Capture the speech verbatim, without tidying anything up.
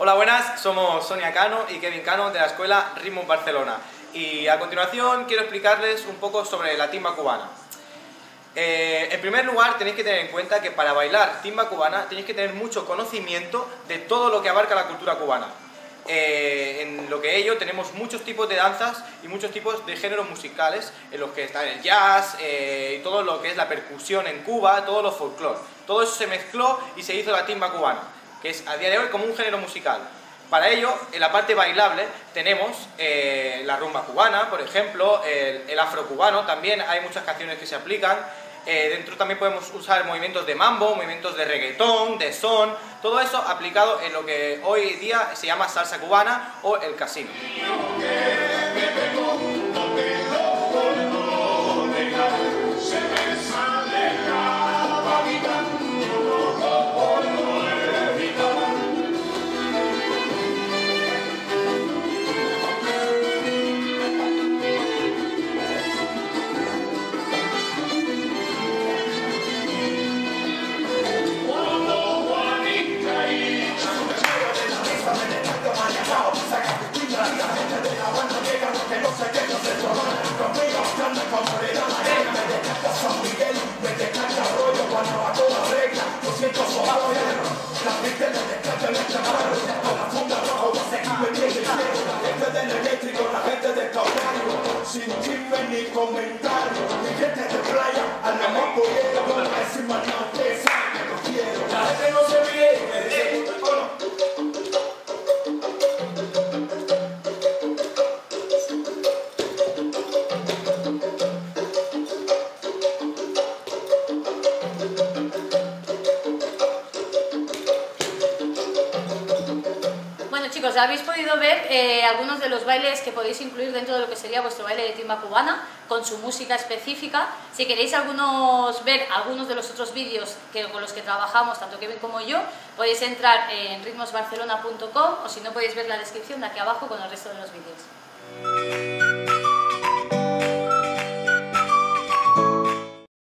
Hola, buenas, somos Sonia Cano y Kevin Cano de la escuela Ritmos Barcelona. Y a continuación quiero explicarles un poco sobre la timba cubana. Eh, en primer lugar, tenéis que tener en cuenta que para bailar timba cubana tenéis que tener mucho conocimiento de todo lo que abarca la cultura cubana. Eh, en lo que ello tenemos muchos tipos de danzas y muchos tipos de géneros musicales, en los que está el jazz eh, y todo lo que es la percusión en Cuba, todo lo folclore. Todo eso se mezcló y se hizo la timba cubana, que es a día de hoy como un género musical. Para ello, en la parte bailable tenemos eh, la rumba cubana, por ejemplo, el, el afro cubano, también hay muchas canciones que se aplican. Eh, dentro también podemos usar movimientos de mambo, movimientos de reggaetón, de son, todo eso aplicado en lo que hoy día se llama salsa cubana o el casino. Sin chisme ni comentario, mi gente de playa, al amor pollero, con la encima no te sabe que lo quiero. La gente no se ríe, me dice, chicos, habéis podido ver eh, algunos de los bailes que podéis incluir dentro de lo que sería vuestro baile de timba cubana, con su música específica. Si queréis algunos, ver algunos de los otros vídeos que, con los que trabajamos, tanto Kevin como yo, podéis entrar en ritmos barcelona punto com o si no podéis ver la descripción de aquí abajo con el resto de los vídeos.